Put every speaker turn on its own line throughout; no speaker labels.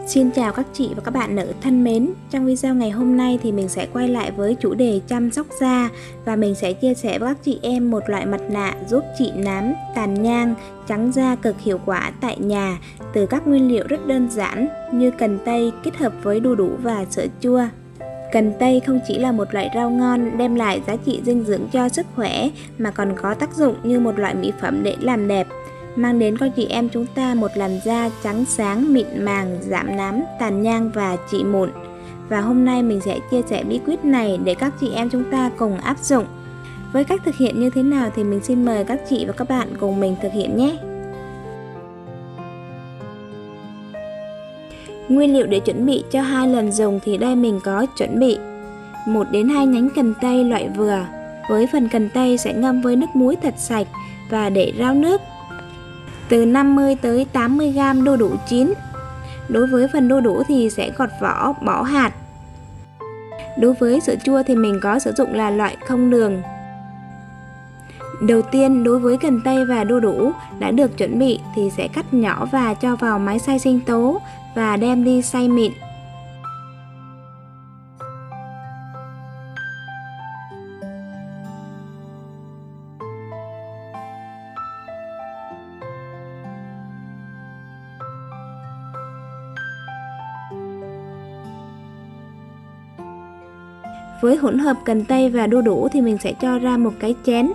Xin chào các chị và các bạn nữ thân mến. Trong video ngày hôm nay thì mình sẽ quay lại với chủ đề chăm sóc da và mình sẽ chia sẻ với các chị em một loại mặt nạ giúp trị nám, tàn nhang, trắng da cực hiệu quả tại nhà từ các nguyên liệu rất đơn giản như cần tây kết hợp với đu đủ và sữa chua. Cần tây không chỉ là một loại rau ngon đem lại giá trị dinh dưỡng cho sức khỏe mà còn có tác dụng như một loại mỹ phẩm để làm đẹp, mang đến cho chị em chúng ta một làn da trắng sáng, mịn màng, giảm nám, tàn nhang và trị mụn. Và hôm nay mình sẽ chia sẻ bí quyết này để các chị em chúng ta cùng áp dụng. Với cách thực hiện như thế nào thì mình xin mời các chị và các bạn cùng mình thực hiện nhé. Nguyên liệu để chuẩn bị cho 2 lần dùng thì đây mình có chuẩn bị 1 đến 2 nhánh cần tây loại vừa. Với phần cần tây sẽ ngâm với nước muối thật sạch và để ráo nước. Từ 50 tới 80 g đu đủ chín. Đối với phần đu đủ thì sẽ gọt vỏ, bỏ hạt. Đối với sữa chua thì mình có sử dụng là loại không đường. Đầu tiên, đối với cần tây và đu đủ đã được chuẩn bị thì sẽ cắt nhỏ và cho vào máy xay sinh tố và đem đi xay mịn. Với hỗn hợp cần tây và đu đủ thì mình sẽ cho ra một cái chén.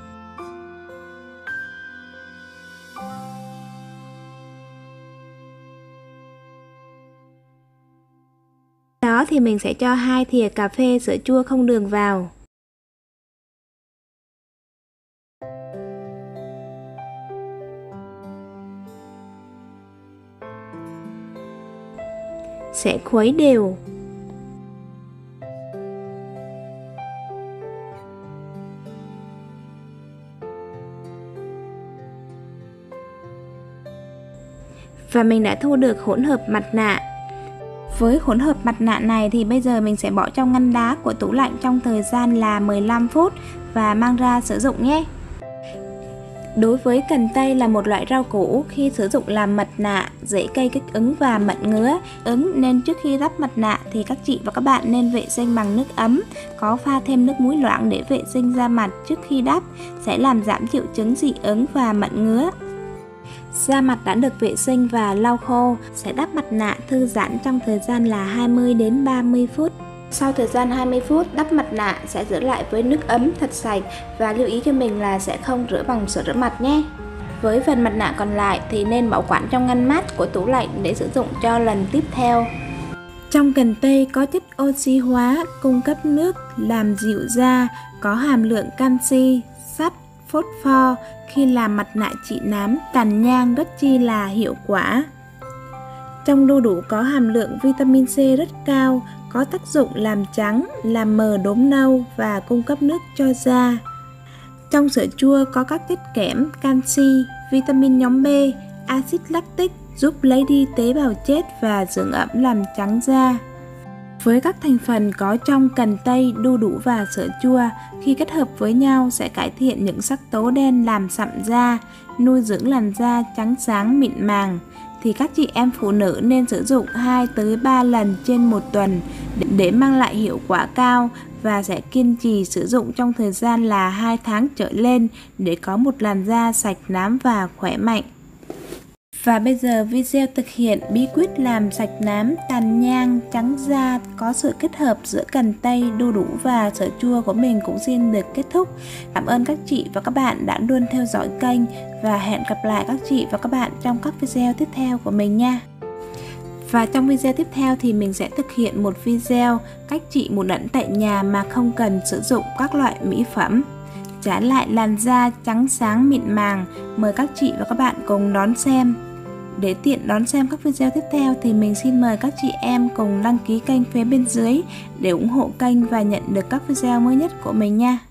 Đó thì mình sẽ cho 2 thìa cà phê sữa chua không đường vào. Sẽ khuấy đều. Và mình đã thu được hỗn hợp mặt nạ. Với hỗn hợp mặt nạ này thì bây giờ mình sẽ bỏ trong ngăn đá của tủ lạnh trong thời gian là 15 phút và mang ra sử dụng nhé. Đối với cần tây là một loại rau củ, khi sử dụng làm mặt nạ dễ gây kích ứng và mẩn ngứa nên trước khi đắp mặt nạ thì các chị và các bạn nên vệ sinh bằng nước ấm, có pha thêm nước muối loãng để vệ sinh da mặt trước khi đắp, sẽ làm giảm triệu chứng dị ứng và mẩn ngứa. Da mặt đã được vệ sinh và lau khô, sẽ đắp mặt nạ thư giãn trong thời gian là 20 đến 30 phút. Sau thời gian 20 phút, đắp mặt nạ sẽ rửa lại với nước ấm thật sạch và lưu ý cho mình là sẽ không rửa bằng sữa rửa mặt nhé. Với phần mặt nạ còn lại thì nên bảo quản trong ngăn mát của tủ lạnh để sử dụng cho lần tiếp theo. Trong cần tây có chất oxy hóa, cung cấp nước, làm dịu da, có hàm lượng canxi, sắt, phốt pho khi làm mặt nạ trị nám, tàn nhang rất chi là hiệu quả. Trong đu đủ có hàm lượng vitamin C rất cao, có tác dụng làm trắng, làm mờ đốm nâu và cung cấp nước cho da. Trong sữa chua có các chất kẽm, canxi, vitamin nhóm B, axit lactic giúp lấy đi tế bào chết và dưỡng ẩm làm trắng da. Với các thành phần có trong cần tây, đu đủ và sữa chua, khi kết hợp với nhau sẽ cải thiện những sắc tố đen làm sậm da, nuôi dưỡng làn da trắng sáng mịn màng. Thì các chị em phụ nữ nên sử dụng 2 tới 3 lần trên một tuần để mang lại hiệu quả cao và sẽ kiên trì sử dụng trong thời gian là 2 tháng trở lên để có một làn da sạch nám và khỏe mạnh. Và bây giờ video thực hiện bí quyết làm sạch nám, tàn nhang, trắng da có sự kết hợp giữa cần tây, đu đủ và sữa chua của mình cũng xin được kết thúc. Cảm ơn các chị và các bạn đã luôn theo dõi kênh và hẹn gặp lại các chị và các bạn trong các video tiếp theo của mình nha. Và trong video tiếp theo thì mình sẽ thực hiện một video cách trị mụn ẩn tại nhà mà không cần sử dụng các loại mỹ phẩm, trả lại làn da trắng sáng mịn màng. Mời các chị và các bạn cùng đón xem. Để tiện đón xem các video tiếp theo thì mình xin mời các chị em cùng đăng ký kênh phía bên dưới để ủng hộ kênh và nhận được các video mới nhất của mình nha.